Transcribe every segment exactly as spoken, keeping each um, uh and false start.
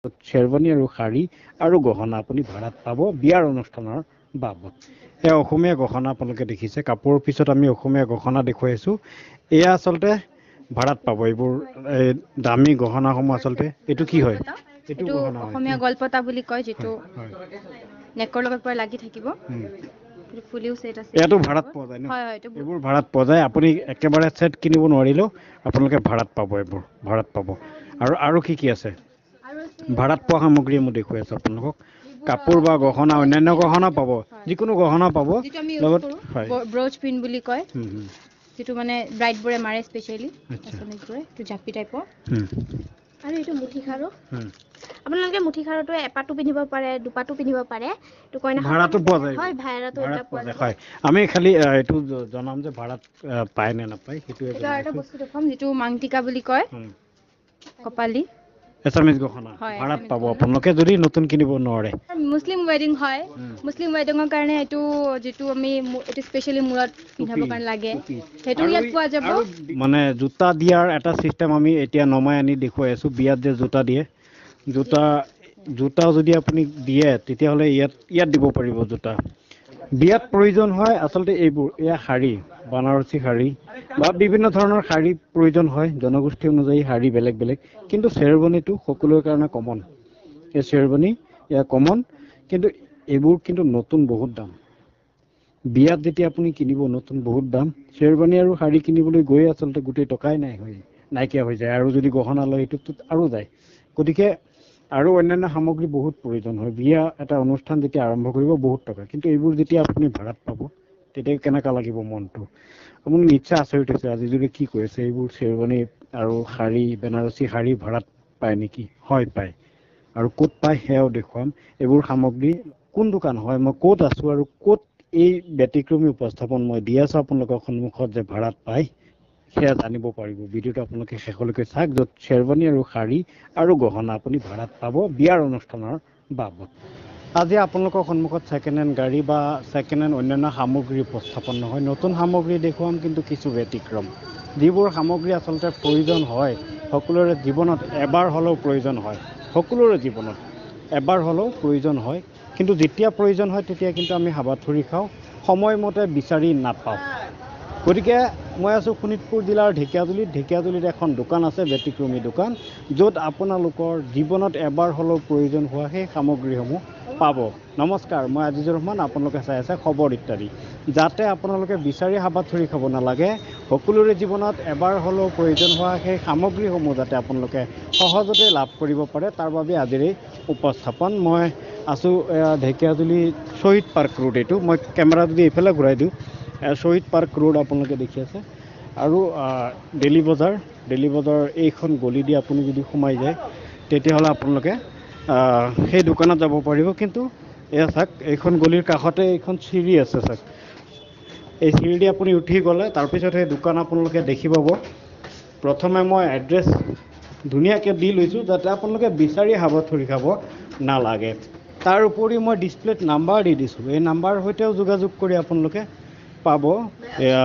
sherwani আৰু শাৰী আৰু গহনা আপুনি ভাড়াত পাব বিয়াৰ অনুষ্ঠানৰ বাবদ এ অসমীয়া গহনা আপোনালোকে দেখিছে কাপোৰৰ পিছত আমি অসমীয়া গহনা দেখুৱাই আছো এয়া আচলতে ভাড়াত পাব এইবোৰ দামী গহনাসমূহ আচলতে এইটো কি হয় এইটো অসমীয়া গলপতা বুলি কয় যেটো নেকৰ লগত পৰা লাগি থাকিব ফুলিও সেট আছে এটো ভাড়াত পোৱা যায় ন হয় হয় এইবোৰ ভাড়াত পোৱা যায় আপুনি একেবাৰে সেট কিনিব নোৱাৰিলেও আপোনালোকে ভাড়াত পাব এইবোৰ ভাড়াত পাব আৰু আৰু কি কি আছে ভাড়াত পোৱা সামগ্ৰী মই দেখুৱাই আছো আপোনালোকক কাপোৰ বা গহনা অন্যান্য গহনা পাব যিকোনো গহনা পাব লগত হয় ব্ৰোচ পিন বুলি কয় যেটো মানে ব্ৰাইট বৰে মাৰে স্পেশালি আছামিজ বৰে তো জাপি টাইপৰ আৰু এটো মুঠি খাৰু আপোনালোকে মুঠি খাৰুটো এপাটো পিন্ধিব পাৰে দুপাটো পিন্ধিব পাৰে তো কইনা ভাড়াটো পোৱা যায় হয় ভাড়াটো এটা পোৱা যায় হয় আমি খালি এটো জনাম যে ভাড়াত পায় নে নাপায় হেতু এটা এটা বস্তু দেখম যেটো মাংটিকা বুলি কয় কপালি এছামিজ গহনা ভাড়াত পাব আপোনালোকে যদি নতুন কিনিব নোৱাৰে মুসলিম ওয়েডিং হয় মুসলিম ওয়েডিংৰ কাৰণে এটো যেটো আমি এটো স্পেশালি মুৰত পিন্ধাব কাৰণে লাগে হেতু ইয়াত পোৱা যাব মানে জোতা দিয়াৰ এটা সিস্টেম আমি এতিয়া নমাই আনি দেখুৱাই আছো বিয়াত যে জোতা দিয়ে জোতা জোতা যদি আপুনি দিয়ে তেতিয়া হলে ইয়াত ইয়াত দিব পাৰিব জোতা বিয়াত প্ৰয়োজন হয় আচলতে এইবোৰ এয়া শাৰী বানাৰসী শাৰী বা বিভিন্ন ধৰণৰ শাৰী প্ৰয়োজন হয় জনগোষ্ঠী অনুযায়ী শাৰী বেলেগ বেলেগ কিন্তু sherwani-টো সকলোৰ কাৰণে কমন এই sherwani ইয়া কমন কিন্তু এইবোৰ কিন্তু নতুন বহুত দাম বিয়াত যেতিয়া আপুনি কিনিব নতুন বহুত দাম sherwani আৰু শাৰী কিনিবলৈ গৈ আচলতে গুটেই টকাই নাই হয় নাইকিয়া হৈ যায় আৰু যদি গহনা লয় এটো আৰু যায় গতিকে আৰু অন্যান্য সামগ্ৰী বহুত প্ৰয়োজন হয় বিয়া এটা অনুষ্ঠান যেতিয়া আৰম্ভ কৰিব বহুত টকা কিন্তু এইবোৰ যেতিয়া আপুনি ভাড়াত পাব তেতিয়া কেনেকা লাগিব মনটো আপুনি নিশ্চয় আচৰিত হৈছে আজি যদি কি কৈছে এইবোৰ sherwani আৰু শাৰী বেনাৰসী শাৰী ভাড়াত পায় নেকি হয় পায় আৰু ক'ত পায় হেও দেখুৱাম এইবোৰ সামগ্ৰী কোন দোকান হয় মই ক'ত আছো আৰু ক'ত এই ব্যতিক্ৰমী উপস্থাপন মই দি আছো আপোনালোকৰ সন্মুখত যে ভাড়াত পায় সেয়া জানিব পাৰিব ভিডিওটো আপোনালোকে শেষলৈকে চাওক য'ত sherwani আৰু শাৰী আৰু গহনা আপুনি ভাড়াত পাব বিয়াৰ অনুষ্ঠানৰ বাবদ আজি আপোনালোকৰ সন্মুখত সেকেন্ড হ্যান্ড গাড়ী বা সেকেন্ড হ্যান্ড অন্যান্য সামগ্ৰী উপস্থাপন নহয় নতুন সামগ্ৰী দেখুৱাম কিন্তু কিছু ব্যতিক্ৰম যিবোৰ সামগ্ৰী আচলতে প্ৰয়োজন হয় সকলোৰে জীৱনত এবাৰ হলেও প্ৰয়োজন হয় সকলোৰে জীৱনত এবাৰ হলেও প্ৰয়োজন হয় কিন্তু যেতিয়া প্ৰয়োজন হয় তেতিয়া কিন্তু আমি হাবাথুৰি খাওঁ সময়মতে বিচাৰি নাপাওঁ গতিকে মই আছো শোণিতপুৰ জিলাৰ ঢেকিয়াজুলিত ঢেকিয়াজুলিত এখন দোকান আছে ব্যতিক্ৰমী দোকান য'ত আপোনালোকৰ জীৱনত এবাৰ হলেও প্ৰয়োজন হোৱা সেই সামগ্ৰীসমূহ পাব নমস্কাৰ মই আজিজুৰ ৰহমান আপোনালোকে চাই আছে খবৰ ইত্যাদি যাতে আপোনালোকে বিচাৰি হাবাথুৰি খাব নালাগে সকলোৰে জীৱনত এবাৰ হলেও প্ৰয়োজন হোৱা সেই সামগ্ৰীসমূহ যাতে আপোনালোকে সহজতে লাভ কৰিব পাৰে তাৰ বাবে আজিৰ এই উপস্থাপন মই আছো ঢেকিয়াজুলি শহীদ পাৰ্ক ৰোড এইটো মই কেমেৰা যদি এইফালে ঘূৰাই দিওঁ শহীদ পাৰ্ক ৰোড আপোনালোকে দেখি আছে আৰু ডেলি বজাৰ ডেলি বজাৰ এইখন গলি দি আপুনি যদি সোমাই যায় তেতিয়াহ'লে আপোনালোকে সেই দোকানত যাব পাৰিব কিন্তু এয়া চাওক এইখন গলিৰ কাষতে এইখন চিৰি আছে চাওক এই চিৰি দি আপুনি উঠি গ'লে তাৰপিছত সেই দোকান আপোনালোকে দেখি পাব প্ৰথমে মই এড্ৰেছ ধুনীয়াকৈ দি লৈছোঁ যাতে আপোনালোকে বিচাৰি হাবাথুৰি খাব নালাগে তাৰ উপৰি মই ডিসপ্লেত নাম্বাৰ দি দিছোঁ এই নাম্বাৰৰ সৈতেও যোগাযোগ কৰি আপোনালোকে পাব এয়া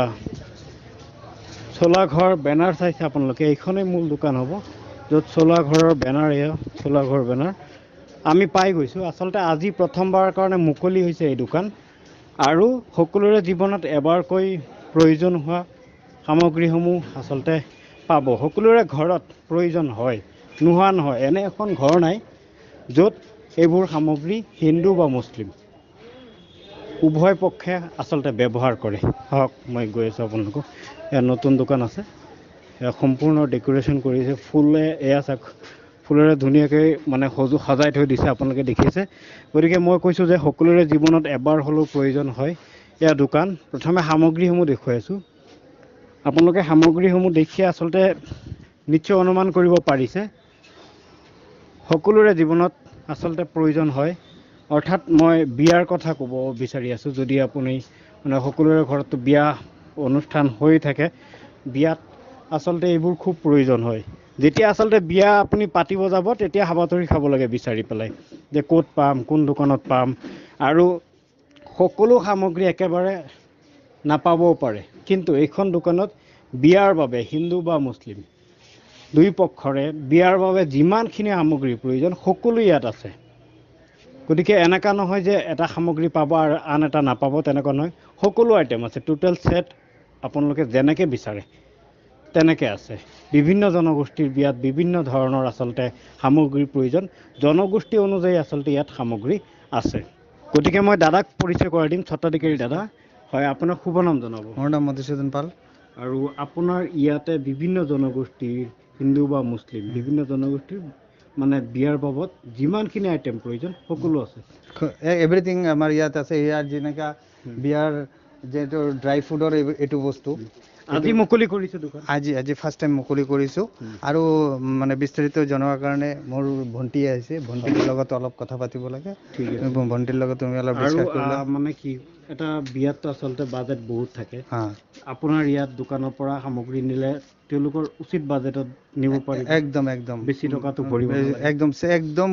চোলা ঘৰ বেনাৰ চাইছে আপোনালোকে এইখনেই মূল দোকান হ'ব য'ত চোলা ঘৰৰ বেনাৰ এয়া চোলা ঘৰ বেনাৰ আমি পাই গৈছো আচলতে আজি প্ৰথমবাৰৰ কাৰণে মুকলি হৈছে এই দোকান আৰু সকলোৰে জীৱনত এবাৰকৈ প্ৰয়োজন হোৱা সামগ্ৰীসমূহ আচলতে পাব সকলোৰে ঘৰত প্ৰয়োজন হয় নোহোৱা নহয় এনে এখন ঘৰ নাই য'ত এইবোৰ সামগ্ৰী হিন্দু বা মুছলিম উভয় পক্ষে আচলতে ব্যৱহাৰ কৰে হওক মই গৈ আছো আপোনালোকক এয়া নতুন দোকান আছে এয়া সম্পূৰ্ণ ডেকোৰেশ্যন কৰিছে ফুলে এয়া চাওক ফুলেৰে ধুনীয়াকৈ মানে সজু সজাই থৈ দিছে আপোনালোকে দেখিছে গতিকে মই কৈছোঁ যে সকলোৰে জীৱনত এবাৰ হলেও প্ৰয়োজন হয় এয়া দোকান প্ৰথমে সামগ্ৰীসমূহ দেখুৱাই আছো আপোনালোকে সামগ্ৰীসমূহ দেখি আচলতে নিশ্চয় অনুমান কৰিব পাৰিছে সকলোৰে জীৱনত আচলতে প্ৰয়োজন হয় অৰ্থাৎ মই বিয়াৰ কথা ক'ব বিচাৰি আছো যদি আপুনি মানে সকলোৰে ঘৰত বিয়া অনুষ্ঠান হৈ থাকে বিয়াত আচলতে এইবোৰ খুব প্ৰয়োজন হয় যেতিয়া আচলতে বিয়া আপুনি পাতিব যাব তেতিয়া হাবাথুৰি খাব লাগে বিচাৰি পেলাই যে ক'ত পাম কোন দোকানত পাম আৰু সকলো সামগ্ৰী একেবাৰে নাপাবও পাৰে কিন্তু এইখন দোকানত বিয়াৰ বাবে হিন্দু বা মুছলিম দুই পক্ষৰে বিয়াৰ বাবে যিমানখিনি সামগ্ৰী প্ৰয়োজন সকলো ইয়াত আছে গতিকে এনেকা নহয় যে এটা সামগ্ৰী পাব আৰু আন এটা নাপাব তেনেকুৱা নহয় সকলো আইটেম আছে টোটাল সেট আপোনালোকে যেনেকৈ বিচাৰে তেনেকৈ আছে বিভিন্ন জনগোষ্ঠীৰ বিয়াত বিভিন্ন ধৰণৰ আচলতে সামগ্ৰীৰ প্ৰয়োজন জনগোষ্ঠী অনুযায়ী আচলতে ইয়াত সামগ্ৰী আছে গতিকে মই দাদাক পৰিচয় কৰাই দিম ছত্ৰাধিকাৰী দাদা হয় আপোনাৰ শুভ নাম জনাব মোৰ নাম মধুসূদন পাল আৰু আপোনাৰ ইয়াতে বিভিন্ন জনগোষ্ঠীৰ হিন্দু বা মুছলিম বিভিন্ন জনগোষ্ঠীৰ মানে বিয়াৰ বাবদ যিমানখিনি আইটেম প্ৰয়োজন সকলো আছে এভৰিথিং আমাৰ ইয়াত আছে ইয়াত যেনেকা বিয়াৰ যেটো ড্ৰাই ফুডৰ এটো বস্তু আজি মুকলি কৰিছো দোকান আজি আজি ফাৰ্ষ্ট টাইম মুকলি কৰিছো আৰু মানে বিস্তাৰিত জনাৰ কাৰণে মোৰ ভণ্টি আহিছে ভণ্টিৰ লগত অলপ কথা পাতিব লাগে ঠিক আছে ভণ্টিৰ লগত তুমি অলপ আৰু ডিসকাস কৰিলা মানে কি এটা বিয়াত আচলতে বাজেট বহুত থাকে হা আপোনাৰ ইয়াত দোকানৰ পৰা সামগ্ৰী নিলে তেওঁলোকৰ উচিত বাজেটত নিব পাৰিব একদম একদম বেছি টকাটো ভৰিব একদম একদম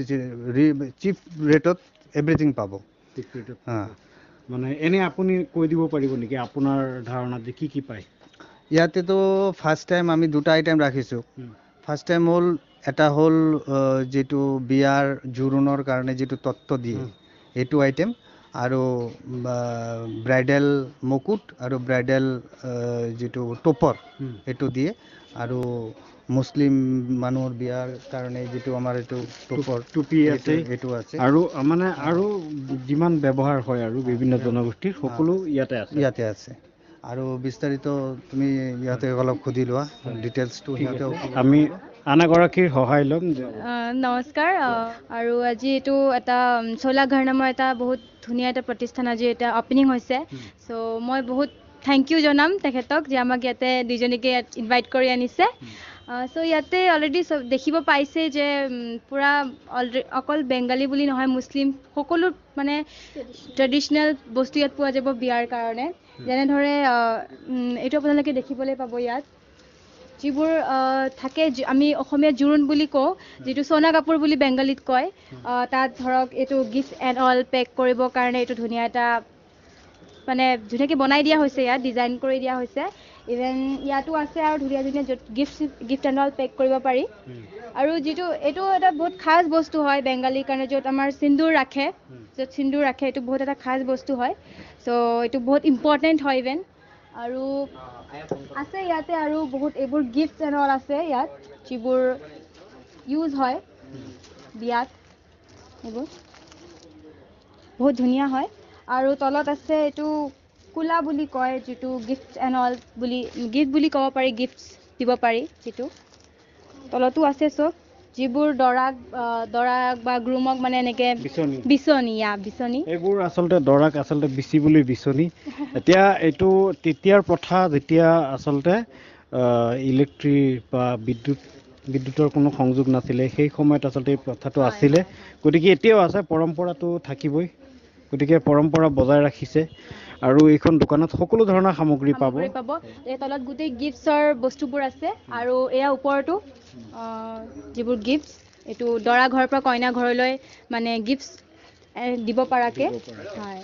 চিপ ৰেটত এভৰিথিং পাব চিপ ৰেটত হা মানে এনে আপুনি কৈ দিব পাৰিব নেকি আপোনাৰ ধাৰণাত যে কি কি পায় ইয়াতে তো ফাৰ্ষ্ট টাইম আমি দুটা আইটেম ৰাখিছো ফাৰ্ষ্ট টাইম হ'ল এটা হ'ল যেটো বিয়াৰ জোৰোণৰ কাৰণে যেটো তত্ত্ব দিয়ে এটো আইটেম আৰু ব্ৰাইডাল মুকুট আৰু ব্ৰাইডাল যেটো টপৰ এটো দিয়ে আৰু মুসলিম মানুহৰ বিয়াৰ কাৰণে যেটো আমাৰ এটো টপৰ টুপি আছে এটো আছে আৰু মানে আৰু যিমান ব্যৱহাৰ হয় আৰু বিভিন্ন জনগোষ্ঠীৰ সকলো ইয়াতে আছে ইয়াতে আছে আৰু বিস্তাৰিত তুমি ইয়াতে অলপ খুদি লোৱা ডিটেইলছটো ইয়াতে আমি আনাগৰাকীৰ সহায় ল'ম নমস্কাৰ আৰু আজি এটো এটা চোলা ঘৰ নামৰ এটা বহুত ধুনীয়া এটা প্ৰতিষ্ঠান আজি এটা ওপেনিং হৈছে সো মই বহুত থ্যাংক ইউ জনাম তেখেতক যে আমাক ইয়াতে দুজনীকে ইনভাইট কৰি আনিছে সো ইয়াতে অলৰেডি দেখিব পাইছে যে পুৰা অকল বেংগালী বুলি নহয় মুছলিম সকলো মানে ট্ৰেডিশনাল বস্তু ইয়াত পোৱা যাব বিয়াৰ কাৰণে যেনে ধৰে এইটো আপোনালোকে দেখিবলৈ পাব ইয়াত যিবোৰ থাকে আমি অসমীয়া জোৰোণ বুলি কওঁ যেটো সোনা কাপোৰ বুলি বেংগালীত কয় তাত ধৰক এইটো গিফট এণ্ড অল পেক কৰিবৰ কাৰণে এইটো ধুনীয়া এটা মানে ধুনীয়াকৈ বনাই দিয়া হৈছে ইয়াত ডিজাইন কৰি দিয়া হৈছে ইভেন ইয়াতো আছে আৰু ধুনীয়া ধুনীয়া gift gift and all pack কৰিব পাৰি আৰু যেটো এইটো এটা বহুত খাস বস্তু হয় বেংগালীৰ কাৰণে য'ত আমাৰ সিন্দুৰ ৰাখে য'ত সিন্দুৰ ৰাখে এইটো বহুত এটা খাস বস্তু হয় সো এইটো বহুত ইম্পৰ্টেণ্ট হয় ইভেন আৰু আছে ইয়াতে আৰু বহুত এইবোৰ গিফট এণ্ড অল আছে ইয়াত যিবোৰ ইউজ হয় বিয়াত এইবোৰ বহুত ধুনীয়া হয় আৰু তলত আছে এইটো কুলা বুলি কয় যেটো গিফট এণ্ড অল বুলি গিফট বুলি ক'ব পাৰি গিফটছ দিব পাৰি যেটো তলতো আছে সব যিবোৰ দৰাক দৰাক বা গ্ৰুমক মানে এনেকে বিচনী ইয়া বিচনী এইবোৰ আচলতে দৰাক আচলতে বিচিবলৈ বিচনী এতিয়া এইটো তেতিয়াৰ প্ৰথা যেতিয়া আচলতে ইলেক্ট্ৰি বা বিদ্যুৎ বিদ্যুতৰ কোনো সংযোগ নাছিলে সেই সময়ত আচলতে এই প্ৰথাটো আছিলে গতিকে এতিয়াও আছে পৰম্পৰাটো থাকিবই গতিকে পৰম্পৰা বজাই ৰাখিছে আৰু এইখন দোকানত সকলো ধৰণৰ সামগ্ৰী পাব পাব এই তলত গোটেই গিফটছৰ বস্তুবোৰ আছে আৰু এয়া ওপৰতো যিবোৰ গিফটছ এইটো দৰা ঘৰৰ পৰা কইনা ঘৰলৈ মানে গিফটছ দিব পৰাকে হয়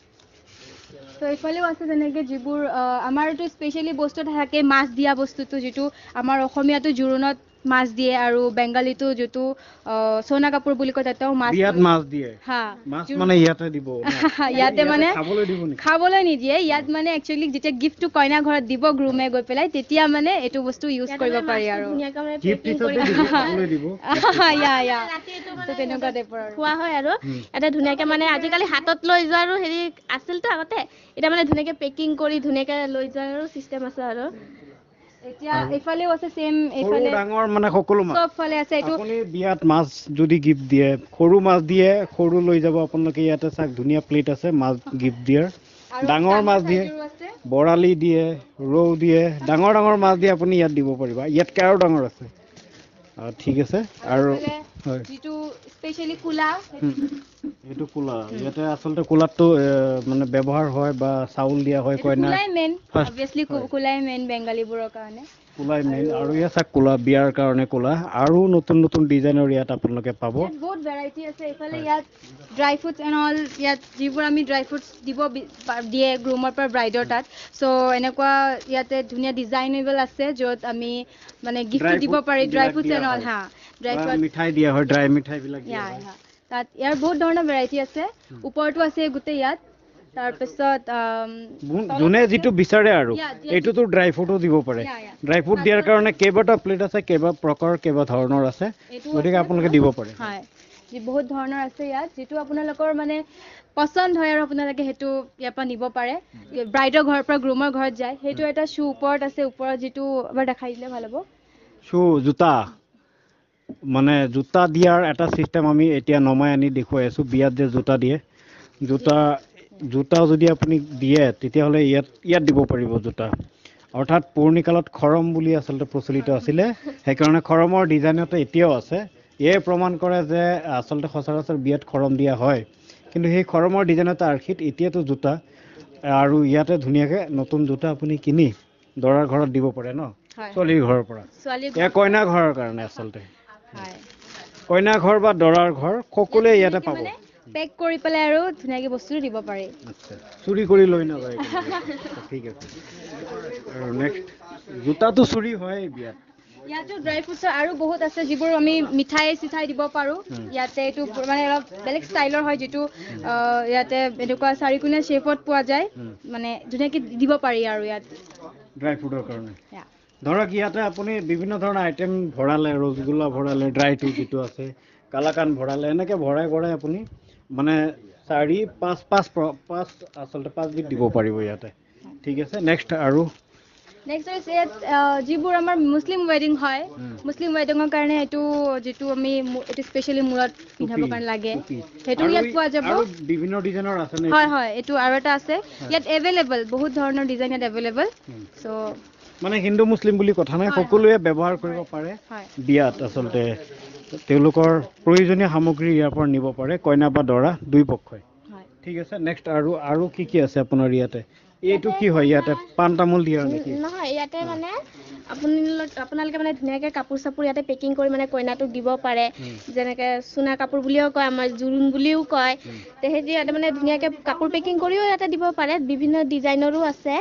তো এইফালেও আছে যেনেকৈ যিবোৰ আমাৰতো স্পেচিয়েলি বস্তু থাকে মাছ দিয়া বস্তুটো যেটো আমাৰ অসমীয়াটো জোৰোণত মাছ দিয়ে আৰু বেংগালীটো যেটো সোনা কাপোৰ বুলি কয় তাতেও মাছ বিয়াত মাছ দিয়ে হা মাছ মানে ইয়াতে দিব ইয়াতে মানে খাবলৈ দিব নেকি খাবলৈ নিদিয়ে ইয়াত মানে একচুয়ালি যেতিয়া গিফটটো কইনা ঘৰত দিব গ্ৰুমে গৈ পেলাই তেতিয়া মানে এইটো বস্তু ইউজ কৰিব পাৰি আৰু গিফট হিচাপে দিব খাবলৈ দিব ইয়া ইয়া তো তেনেকুৱা টাইপৰ আৰু খোৱা হয় আৰু এটা ধুনীয়াকৈ মানে আজিকালি হাতত লৈ যোৱা আৰু হেৰি আছিলতো আগতে এটা মানে ধুনীয়াকৈ পেকিং কৰি ধুনীয়াকৈ লৈ যোৱাৰ আৰু সিস্টেম আছে আৰু এতিয়া এইফালেও আছে সেম সৰু এইফালে ডাঙৰ মানে সকলো মাছ সব ফালে আছে এইটো আপুনি বিয়াত মাছ যদি গিফট দিয়ে সৰু মাছ দিয়ে সৰু লৈ যাব আপোনালোকে ইয়াতে চাক ধুনীয়া প্লেট আছে মাছ গিফট দিয়াৰ ডাঙৰ মাছ দিয়ে বৰালি দিয়ে ৰৌ দিয়ে ডাঙৰ ডাঙৰ মাছ দিয়ে আপুনি ইয়াত দিব পাৰিবা ইয়াতকৈ আৰু ডাঙৰ আছে ঠিক আছে আৰু যেটো স্পেশালি কুলা এইটো কুলা ইয়াতে আচলতে কুলাটো মানে ব্যৱহাৰ হয় বা চাউল দিয়া হয় কইনা কুলাই মেন অবভিয়াসলি কুলাই মেন বেংগালীবোৰৰ কাৰণে কোলাই মেইন আৰু ইয়া চাক কোলা বিয়াৰ কাৰণে কোলা আৰু নতুন নতুন ডিজাইনৰ ইয়াত আপোনালোকে পাব ইয়াত বহুত ভেৰাইটি আছে ইফালে ইয়াত ড্ৰাই ফ্ৰুটছ এণ্ড অল ইয়াত যিবোৰ আমি ড্ৰাই ফ্ৰুটছ দিব বি- পা- দিয়ে গ্ৰুমৰ পৰা ব্ৰাইডৰ তাত চ' এনেকুৱা ইয়াতে ধুনীয়া ডিজাইনেবল আছে য'ত আমি মানে গিফ্ট দিব পাৰি ড্ৰাই ফ্ৰুটছ এণ্ড অল হা ড্ৰাই বা ফ্ৰুট মিঠাই দিয়া হয় ড্ৰাই মিঠাইবিলাক দিয়া ইয়া হয় ইয়া তাত ইয়াৰ বহুত ধৰণৰ ভেৰাইটি আছে ওপৰতো আছে গোটেই ইয়াত তাৰপিছত আম, যোন- তলত যোনে আছে- যিটো বিচাৰে আৰু Yeah, yeah, এইটোতো ড্ৰাই ফ্ৰুটো দিব পাৰে Yeah, yeah. ড্ৰাই ফ্ৰুট দিয়াৰ কাৰণে কেইবাটা প্লেট আছে কেইবা প্ৰকাৰ কেইবা ধৰণৰ আছে এইটো গতিকে আছে। আপোনালোকে দিব পাৰে হয় যি বহুত ধৰণৰ আছে ইয়াত যিটো আপোনালোকৰ মানে পচন্দ হয় আৰু আপোনালোকে সেইটো ইয়াৰ পৰা নিব পাৰে ব্ৰাইডৰ ঘৰৰ পৰা গ্ৰুমৰ ঘৰত যায় সেইটো এটা শ্বু ওপৰত আছে ওপৰত যিটো এবাৰ দেখাই দিলে ভাল হ'ব শ্বু জোতা মানে জোতা দিয়াৰ এটা চিষ্টেম আমি এতিয়া নমাই আনি দেখুৱাই আছোঁ বিয়াত যে জোতা দিয়ে জোতা জোতা যদি আপুনি দিয়ে তেতিয়াহ'লে ইয়াত ইয়াত দিব পাৰিব জোতা অৰ্থাৎ পুৰণি কালত খৰম বুলি আচলতে প্ৰচলিত আছিলে সেইকাৰণে খৰমৰ ডিজাইনতে এতিয়াও আছে এয়ে প্ৰমাণ কৰে যে আচলতে সচৰাচৰ বিয়াত খৰম দিয়া হয় কিন্তু সেই খৰমৰ ডিজাইনতে আৰ্হিত এতিয়াতো জোতা আৰু ইয়াতে ধুনীয়াকৈ নতুন জোতা আপুনি কিনি দৰাৰ ঘৰত দিব পাৰে ন হয় ছোৱালীৰ ঘৰৰ পৰা ছোৱালীৰ এয়া কইনা ঘৰৰ কাৰণে আচলতে হয় কইনা ঘৰ বা দৰাৰ ঘৰ সকলোৱে ইয়াতে পাব মানে পেক কৰি পেলাই আৰু ধুনীয়াকৈ বস্তুটো দিব পাৰি আচ্ছা চুৰি কৰি লৈ নাযায় কিন্তু। ঠিক আছে আৰু নেক্সট জোতাটো চুৰি হয় বিয়াত ইয়াতো ড্ৰাই ফ্ৰুটছৰ আৰু বহুত আছে যিবোৰ আমি মিঠাই চিঠাই দিব পাৰোঁ ইয়াতে এইটো মানে অলপ বেলেগ ষ্টাইলৰ হয় যিটো আহ, ইয়াতে এনেকুৱা চাৰিকোণীয়া শ্বেপত পোৱা যায় মানে ধুনীয়াকৈ দিব পাৰি আৰু ইয়াত ড্ৰাই ফ্ৰুটৰ কাৰণে Yeah. ধৰক ইয়াতে আপুনি বিভিন্ন ধৰণৰ আইটেম ভৰালে ৰসগোল্লা ভৰালে ড্ৰাইটো যিটো আছে কালাকান ভৰালে এনেকৈ ভৰাই ভৰাই আপুনি মানে চাৰি পাঁচ পাঁচ প্ৰ- পাঁচ আচলতে পাঁচবিধ দিব পাৰিব ইয়াতে ঠিক আছে নেক্সট আৰু নেক্সট হৈছে ইয়াত আহ, যিবোৰ আমাৰ মুছলিম ৱেডিং হয় মুছলিম ৱেডিঙৰ কাৰণে এইটো যিটো আমি মু- এইটো স্পেচিয়েলি মূৰত পিন্ধাবৰ কাৰণে লাগে টুপি। সেইটো আৰু ইয়াত ই- পোৱা যাব আৰু বিভিন্ন ডিজাইনৰ আছে নে হয় হয় এইটো আৰু এটা আছে ইয়াত এভেইলেবল বহুত ধৰণৰ ডিজাইন ইয়াত এভেইলেবল চ' মানে হিন্দু মুছলিম বুলি কথা নাই সকলোৱে ব্যৱহাৰ কৰিব পাৰে হয় বিয়াত আচলতে তেওঁলোকৰ প্ৰয়োজনীয় সামগ্ৰী ইয়াৰ পৰা নিব পাৰে কইনা বা দৰা দুই পক্ষই হয় ঠিক আছে নেক্সট আৰু আৰু কি কি আছে আপোনাৰ ইয়াতে এইটো কি হয় ইয়াতে পাণ তামোল দিয়া নেকি নহয় ইয়াতে মানে আপোনালোক আপোনালোকে মানে ধুনীয়াকৈ কাপোৰ চাপোৰ ইয়াতে পেকিং কৰি মানে কইনাটোক দিব পাৰে যেনেকৈ চুনা কাপোৰ বুলিও কয় আমাৰ জোৰোণ বুলিও কয় তেহেঁতি ইয়াতে মানে ধুনীয়াকৈ কাপোৰ পেকিং কৰিও ইয়াতে দিব পাৰে বিভিন্ন ডিজাইনৰো আছে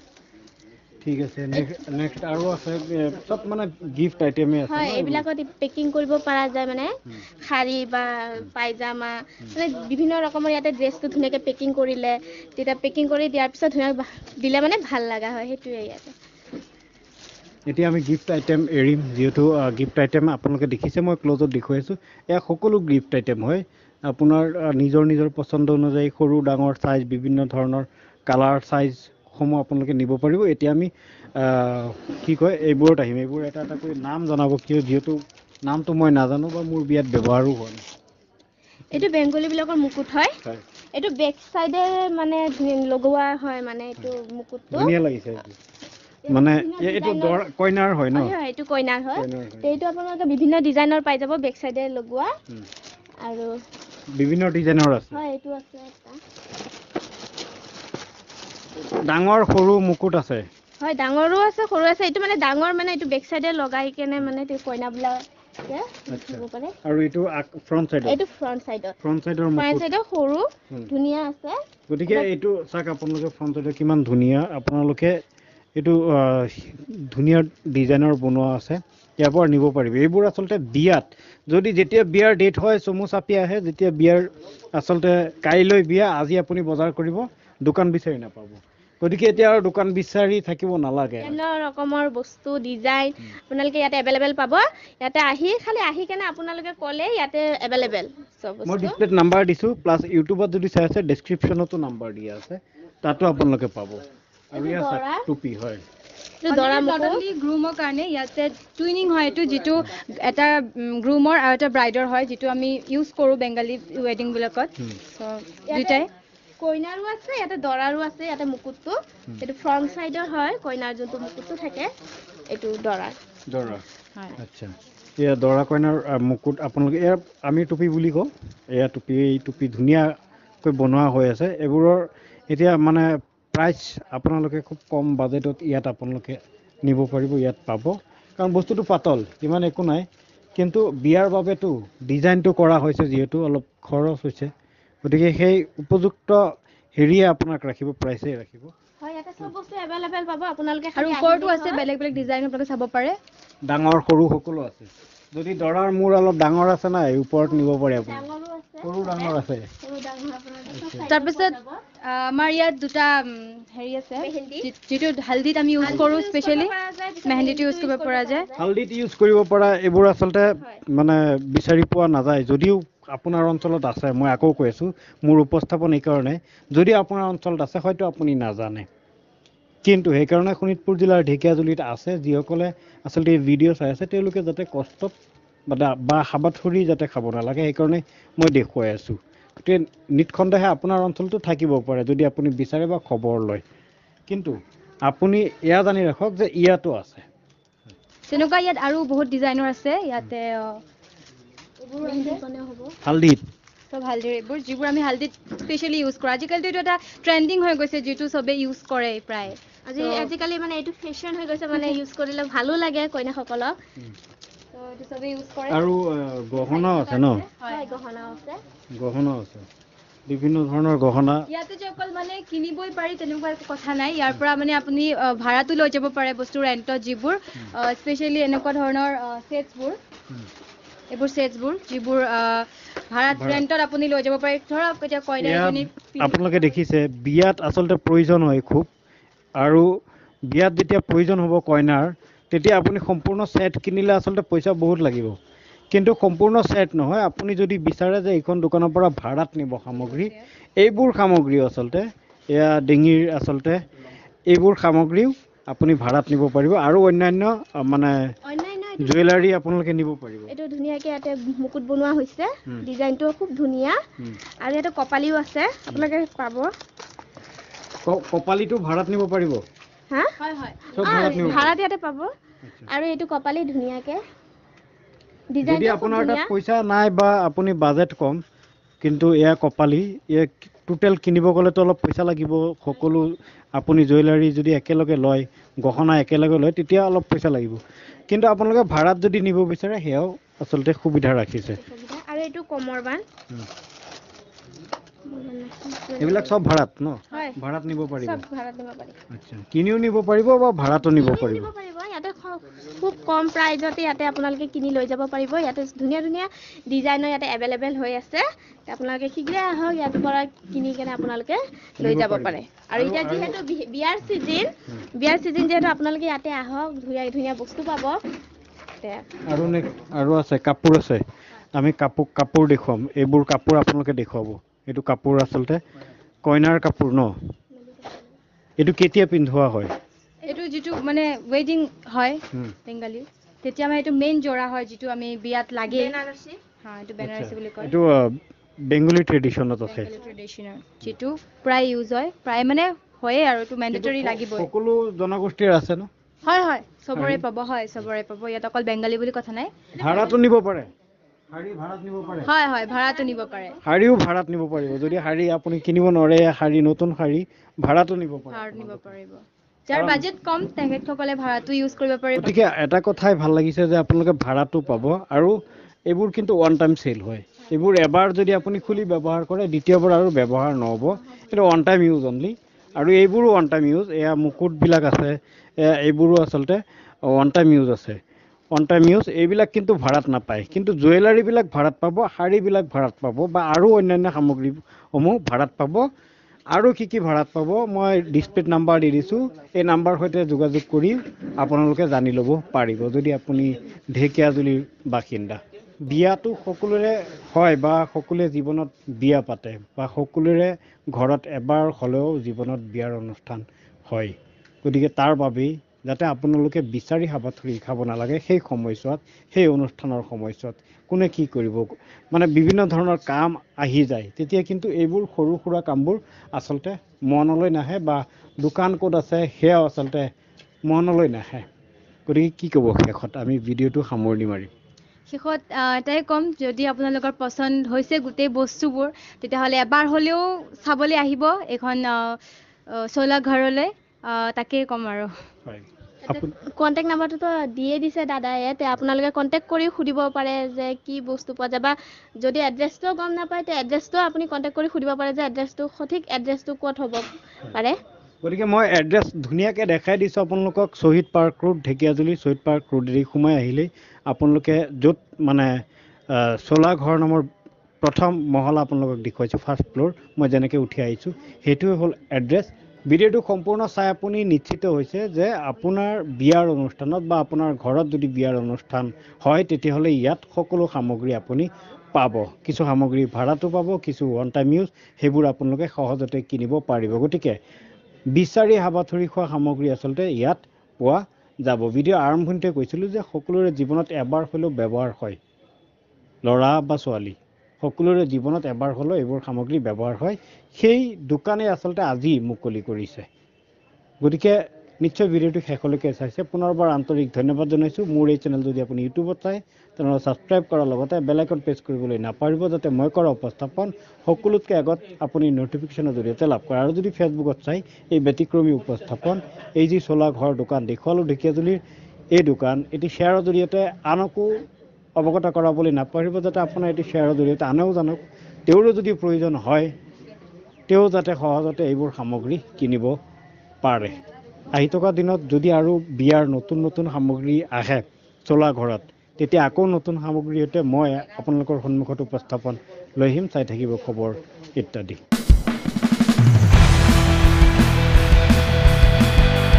ঠিক আছে নেক্সট আৰু আছে এ, চব মানে গিফ্ট আইটেমে আছে হয় ন এইবিলাকত পেকিং কৰিব পৰা যায় মানে শাৰী বা পাইজামা মানে বিভিন্ন ৰকমৰ ইয়াতে ড্ৰেছটো ধুনীয়াকৈ পেকিং কৰিলে তেতিয়া পেকিং কৰি দিয়াৰ পিছত ধুনীয়াকৈ দিলে মানে ভাল লগা হয় সেইটোৱে ইয়াতে এতিয়া আমি গিফ্ট আইটেম এৰিম যিহেতু গিফ্ট আইটেম আপোনালোকে দেখিছে মই ক্লজত দেখুৱাইছোঁ এয়া সকলো গিফ্ট আইটেম হয় আপোনাৰ আহ, নিজৰ নিজৰ পচন্দ অনুযায়ী সৰু ডাঙৰ চাইজ বিভিন্ন ধৰণৰ কালাৰ চাইজসমূহ আপোনালোকে নিব পাৰিব এতিয়া আমি আহ, কি কয় এইবোৰত আহিম এইবোৰ এটা এটা কৰি নাম জনাব কিয় যিহেতু নামটো মই নাজানো বা মোৰ বিয়াত ব্যৱহাৰো হোৱা নাই এইটো বেংগলীবিলাকৰ মুকুট হয় হয় এইটো বেক চাইডে মানে ধুনীয়া লগোৱা হয় মানে এইটো মুকুটটো ধুনীয়া লাগিছে এইটো মানে এ- এইটো দৰা কইনাৰ হয় ন হয় হয় এইটো কইনাৰ হয় কইনাৰ হয়। এইটো আপোনালোকে বিভিন্ন ডিজাইনৰ পাই যাব বেক চাইডে লগোৱা উম। আৰু বিভিন্ন ডিজাইনৰ আছে হয় এইটো আছে এটা ডাঙৰ সৰু মুকুট আছে হয় ডাঙৰো আছে সৰু আছে এইটো মানে ডাঙৰ মানে এইটো বেক চাইডে লগাই কেনে মানে তেওঁ কইনাবিলাকে দেখিব পাৰে আৰু এইটো ফ্ৰণ্ট চাইডত এইটো ফ্ৰণ্ট চাইডত ফ্ৰণ্ট চাইডৰ ফ্ৰণ্ট মুকুট চাইডৰ সৰু উম। ধুনীয়া আছে গতিকে এইটো চাওক আপোনালোকে ফ্ৰণ্ট চাইডৰ কিমান ধুনীয়া আপোনালোকে এইটো আহ, ধুনীয়া ডিজাইনৰ বনোৱা আছে ইয়াৰ পৰা নিব পাৰিব এইবোৰ আচলতে বিয়াত যদি যেতিয়া বিয়াৰ ডেট হয় চমু চাপি আহে যেতিয়া বিয়াৰ আচলতে কাইলৈ বিয়া আজি আপুনি বজাৰ কৰিব দোকান বিচাৰি নাপাব গতিকে এতিয়া আৰু দোকান বিচাৰি থাকিব নালাগে বিভিন্ন ৰকমৰ বস্তু ডিজাইন আপোনালোকে ইয়াতে এভেইলেবল পাব ইয়াতে আহি খালি আহি কেনে আপোনালোকে ক'লে ইয়াতে এভেইলেবল চব মই বস্তু ডিছপ্লেত নাম্বাৰ দিছোঁ প্লাছ ইউটিউবত যদি চাই আছে ডেছক্ৰিপশ্যনতো নাম্বাৰ দিয়া আছে তাতো আপোনালোকে পাব আৰু এইটো ইয়াত চাওক, দৰা। টুপি হয় এইটো দৰা মুকুট গ্ৰুমৰ কাৰণে ইয়াতে টুইনিং হয় এইটো যিটো এটা গ্ৰুমৰ আৰু এটা ব্ৰাইডৰ হয় যিটো আমি ইউজ কৰোঁ বেংগলী ৱেডিংবিলাকত হুম। দুইটাই কইনাৰো আছে ইয়াতে দৰাৰো আছে ইয়াতে মুকুটটো এইটো ফ্ৰণ্ট চাইডৰ হয় কইনাৰ যোনটো মুকুটটো থাকে এইটো দৰাৰ দৰা হয় আচ্ছা এয়া দৰা কইনাৰ আহ, মুকুট আপোনালোকে এয়া আমি টুপি বুলি কওঁ এয়া টুপি এই টুপি ধুনীয়াকৈ বনোৱা হৈ আছে এইবোৰৰ এতিয়া মানে প্ৰাইচ আপোনালোকে খুব কম বাজেটত ইয়াত আপোনালোকে নিব পাৰিব ইয়াত পাব কাৰণ বস্তুটো পাতল ইমান একো নাই কিন্তু বিয়াৰ বাবেতো ডিজাইনটো কৰা হৈছে যিহেতু অলপ খৰচ হৈছে গতিকে সেই উপযুক্ত হেৰিয়ে আপোনাক ৰাখিব প্ৰাইচে ৰাখিব হয় ইয়াতে সব বস্তু এভেইলেবল পাব আপোনালোকে আৰু ওপৰতো আছে বেলেগ বেলেগ ডিজাইন আপোনালোকে চাব পাৰে ডাঙৰ সৰু সকলো আছে যদি দৰাৰ মূৰ অলপ ডাঙৰ আছে না ওপৰত নিব পাৰে আপুনি সৰু ডাঙৰ আছে তাৰপিছত আমাৰ ইয়াত দুটা হেৰি আছে যিটো হালদিত আমি ইউজ কৰোঁ স্পেচিয়েলি মেহেন্দিটো ইউজ কৰিব পৰা যায় হালদিত ইউজ কৰিব পৰা এইবোৰ আচলতে মানে বিচাৰি পোৱা নাযায় যদিও আপোনাৰ অঞ্চলত আছে মই আকৌ কৈ আছোঁ মোৰ উপস্থাপন এইকাৰণে যদি আপোনাৰ অঞ্চলত আছে হয়তো আপুনি নাজানে কিন্তু সেইকাৰণে শোণিতপুৰ জিলাৰ ঢেকীয়াজুলিত আছে যিসকলে আচলতে এই ভিডিঅ' চাই আছে তেওঁলোকে যাতে কষ্টত বা হাবাথুৰি যাতে খাব নালাগে সেইকাৰণে মই দেখুৱাই আছোঁ গতিকে নিঃসন্দেহে আপোনাৰ অঞ্চলটো থাকিব পাৰে যদি আপুনি বিচাৰে বা খবৰ লয় কিন্তু আপুনি এয়া জানি ৰাখক যে ইয়াতো আছে তেনেকুৱা ইয়াত আৰু বহুত ডিজাইনৰ আছে ইয়াতে হালদিত সব হালদিৰ এইবোৰ যিবোৰ আমি হালদিত স্পেচিয়েলি ইউজ কৰোঁ আজিকালিতো এইটো এটা ট্ৰেণ্ডিং হৈ গৈছে যিটো চবেই ইউজ কৰে প্ৰায় আজি আজিকালি মানে এইটো ফেশ্বন হৈ গৈছে মানে ইউজ কৰিলে ভালো লাগে কইনাসকলক তো এইটো চবেই ইউজ কৰে আৰু গহনা আছে ন হয় গহনা আছে গহনা আছে বিভিন্ন ধৰণৰ গহনা ইয়াতে যে অকল মানে কিনিবই পাৰি তেনেকুৱা একো কথা নাই ইয়াৰ পৰা মানে আপুনি ভাড়াটো লৈ যাব পাৰে বস্তু ৰেণ্টত যিবোৰ স্পেচিয়েলি এনেকুৱা ধৰণৰ ছেটছবোৰ এইবোৰ ছেটছবোৰ যিবোৰ ভাড়াত ৰেণ্টত আপুনি লৈ যাব পাৰে ধৰক এতিয়া কইনা এজনী আপোনালোকে দেখিছে বিয়াত আচলতে প্ৰয়োজন হয় খুব আৰু বিয়াত যেতিয়া প্ৰয়োজন হ'ব কইনাৰ তেতিয়া আপুনি সম্পূৰ্ণ ছেট কিনিলে আচলতে পইচা বহুত লাগিব কিন্তু সম্পূৰ্ণ ছেট নহয় আপুনি যদি বিচাৰে যে এইখন দোকানৰ পৰা ভাড়াত নিব সামগ্ৰী এইবোৰ সামগ্ৰীও আচলতে এয়া ডিঙিৰ আচলতে এইবোৰ সামগ্ৰীও আপুনি ভাড়াত নিব পাৰিব আৰু অন্যান্য মানে জুৱেলাৰী আপোনালোকে নিব পাৰিব এইটো ধুনীয়াকৈ ইয়াতে মুকুট বনোৱা হৈছে ডিজাইনটো খুব ধুনীয়া আৰু ইয়াতে কপালিও আছে আপোনালোকে পাব কপালিটো ভাড়াত নিব পাৰিব হা হয় হয় ভাড়াত ইয়াতে পাব আৰু এইটো কপালি ধুনীয়াকৈ যদি আপোনাৰ তাত পইচা নাই বা আপুনি বাজেট কম কিন্তু এয়া কপালি এয়া টোটেল কিনিব গ'লেতো অলপ পইচা লাগিব সকলো আপুনি জুৱেলাৰী যদি একেলগে লয় গহনা একেলগে লয় তেতিয়া অলপ পইচা লাগিব কিন্তু আপোনালোকে ভাড়াত যদি নিব বিচাৰে সেয়াও আচলতে সুবিধা ৰাখিছে আৰু এইটো কমৰ বান এইবিলাক সব ভাড়াত ন ভাড়াত নিব পাৰিব আচ্ছা কিনিও নিব পাৰিব বা ভাড়াতো নিব পাৰিব ইয়াতে খুব কম প্ৰাইজতে ইয়াতে আপোনালোকে কিনি লৈ যাব পাৰিব ইয়াতে ধুনীয়া ধুনীয়া ডিজাইনৰ ইয়াতে এভেইলেবল হৈ আছে আপোনালোকে শীঘ্ৰে আহক ইয়াৰ পৰা কিনি কেনে আপোনালোকে লৈ যাব পাৰে আৰু এতিয়া যিহেতু বিয়াৰ চিজন বিয়াৰ চিজন যিহেতু আপোনালোকে ইয়াতে আহক ধুনীয়া ধুনীয়া বস্তু পাব আৰু আৰু আছে কাপোৰ আছে আমি কাপোৰ কাপোৰ দেখুৱাম এইবোৰ কাপোৰ আপোনালোকে দেখুৱাব এইটো কাপোৰ আচলতে কইনাৰ কাপোৰ ন এইটো কেতিয়া পিন্ধোৱা হয় এইটো যিটো মানে ৱেডিং হয় বেংগালী তেতিয়া মানে এইটো মেইন জোৰা হয় যিটো আমি বিয়াত লাগে বেনাৰসী হা এইটো বেনাৰসী বুলি কয় এইটো বেংগলী ট্ৰেডিশ্যনত আছে বেংগলী ট্ৰেডিশ্যনৰ যিটো প্ৰায় ইউজ হয় প্ৰায় মানে হয়ে আৰু এইটো মেণ্ডেটৰী লাগিবই সকলো জনগোষ্ঠীৰ আছে ন হয় হয় সবৰে পাব হয় সবৰে পাব ইয়াত অকল বেংগলী বুলি কথা নাই ভাড়াটো নিব পাৰে শাড়ী ভাড়াত নিব পাৰে হয় হয় ভাড়াটো নিব পাৰে শাড়ীও ভাড়াত নিব পাৰিব যদি শাড়ী আপুনি কিনিব নোৱাৰে শাড়ী নতুন শাড়ী ভাড়াটো নিব পাৰে ভাড়াত নিব পাৰিব যাৰ বাজেট কম তেখেতসকলে ভাড়াটো ইউজ কৰিব পাৰিব গতিকে এটা কথাই ভাল লাগিছে যে আপোনালোকে ভাড়াটো পাব আৰু এইবোৰ কিন্তু ওৱান টাইম চেল হয় এইবোৰ এবাৰ যদি আপুনি খুলি ব্যৱহাৰ কৰে দ্বিতীয়বাৰ আৰু ব্যৱহাৰ নহ'ব এইটো ওৱান টাইম ইউজ অনলি আৰু এইবোৰো ওৱান টাইম ইউজ এয়া মুকুটবিলাক আছে এয়া এইবোৰো আচলতে ওৱান টাইম ইউজ আছে ওৱান টাইম ইউজ এইবিলাক কিন্তু ভাড়াত নাপায় কিন্তু জুৱেলাৰীবিলাক ভাড়াত পাব শাড়ীবিলাক ভাড়াত পাব বা আৰু অন্যান্য সামগ্ৰীসমূহ ভাড়াত পাব আৰু কি কি ভাড়াত পাব মই ডিছপ্লেত নাম্বাৰ দি দিছোঁ এই নাম্বাৰ সৈতে যোগাযোগ কৰি আপোনালোকে জানি ল'ব পাৰিব যদি আপুনি ঢেকীয়াজুলিৰ বাসিন্দা বিয়াটো সকলোৰে হয় বা সকলোৱে জীৱনত বিয়া পাতে বা সকলোৰে ঘৰত এবাৰ হ'লেও জীৱনত বিয়াৰ অনুষ্ঠান হয় গতিকে তাৰ বাবেই যাতে আপোনালোকে বিচাৰি হাবাথুৰি খাব নালাগে সেই সময়ছোৱাত সেই অনুষ্ঠানৰ সময়ছোৱাত কোনে কি কৰিব মানে বিভিন্ন ধৰণৰ কাম আহি যায় তেতিয়া কিন্তু এইবোৰ সৰু সুৰা কামবোৰ আচলতে মনলৈ নাহে বা দোকান ক'ত আছে সেয়াও আচলতে মনলৈ নাহে গতিকে কি ক'ব শেষত আমি ভিডিঅ'টো সামৰণি মাৰিম শেষত এটাই ক'ম যদি আপোনালোকৰ পচন্দ হৈছে গোটেই বস্তুবোৰ তেতিয়াহ'লে এবাৰ হ'লেও চাবলৈ আহিব এইখন চৌলা ঘৰলৈ তাকেই ক'ম আৰু হয় কণ্টেক্ট নাম্বাৰটোতো দিয়ে দিছে দাদাই, তে আপোনালোকে কণ্টেক্ট কৰি সুধিব পাৰে যে কি বস্তু পোৱা যায়, বা যদি এড্ৰেছটো গম নাপায় তে এড্ৰেছটো আপুনি কণ্টেক্ট কৰি সুধিব পাৰে যে এড্ৰেছটো সঠিক এড্ৰেছটো ক'ত হ'ব পাৰে। গতিকে মই এড্ৰেছ ধুনীয়াকৈ দেখাই দিছোঁ আপোনালোকক। শ্বহীদ পাৰ্ক ৰোড, ঢেকীয়াজুলি শ্বহীদ পাৰ্ক ৰোডেদি সোমাই আহিলেই আপোনালোকে য'ত মানে চোলা ঘৰ নামৰ প্ৰথম মহলা আপোনালোকক দেখুৱাইছোঁ, ফাৰ্ষ্ট ফ্ল'ৰ, মই যেনেকৈ উঠি আহিছোঁ সেইটোৱে হ'ল এড্ৰেছ। ভিডিঅ'টো সম্পূৰ্ণ চাই আপুনি নিশ্চিত হৈছে যে আপোনাৰ বিয়াৰ অনুষ্ঠানত বা আপোনাৰ ঘৰত যদি বিয়াৰ অনুষ্ঠান হয় তেতিয়াহ'লে ইয়াত সকলো সামগ্ৰী আপুনি পাব। কিছু সামগ্ৰী ভাড়াটো পাব, কিছু ওৱান টাইম ইউজ, সেইবোৰ আপোনালোকে সহজতে কিনিব পাৰিব। গতিকে বিচাৰি হাবাথুৰি খোৱা সামগ্ৰী আচলতে ইয়াত পোৱা যাব। ভিডিঅ' আৰম্ভণিতে কৈছিলোঁ যে সকলোৰে জীৱনত এবাৰ হ'লেও ব্যৱহাৰ হয়, ল'ৰা বা ছোৱালী সকলোৰে জীৱনত এবাৰ হ'লেও এইবোৰ সামগ্ৰী ব্যৱহাৰ হয়। সেই দোকানে আচলতে আজি মুকলি কৰিছে। গতিকে নিশ্চয় ভিডিঅ'টো শেষলৈকে চাইছে, পুনৰবাৰ আন্তৰিক ধন্যবাদ জনাইছোঁ। মোৰ এই চেনেল যদি আপুনি ইউটিউবত চায় তেনেহ'লে ছাবস্ক্ৰাইব কৰাৰ লগতে বেল আইকন প্ৰেছ কৰিবলৈ নাপাহৰিব, যাতে মই কৰা উপস্থাপন সকলোতকৈ আগত আপুনি ন'টিফিকেশ্যনৰ জৰিয়তে লাভ কৰে। আৰু যদি ফেচবুকত চাই এই ব্যতিক্ৰমী উপস্থাপন, এই যি চোলা ঘৰ দোকান দেখুৱালোঁ ঢেকীয়াজুলিৰ, এই দোকান এটি শ্বেয়াৰৰ জৰিয়তে আনকো অৱগত কৰাবলৈ নাপাহৰিব, যাতে আপোনাৰ এটি শ্বেয়াৰৰ জৰিয়তে আনেও জানক, তেওঁৰো যদি প্ৰয়োজন হয় তেওঁ যাতে সহজতে এইবোৰ সামগ্ৰী কিনিব পাৰে। আহি থকা দিনত যদি আৰু বিয়াৰ নতুন নতুন সামগ্ৰী আহে চোলা ঘৰত, তেতিয়া আকৌ নতুন সামগ্ৰীৰ সৈতে মই আপোনালোকৰ সন্মুখত উপস্থাপন লৈ আহিম। চাই থাকিব খবৰ ইত্যাদি।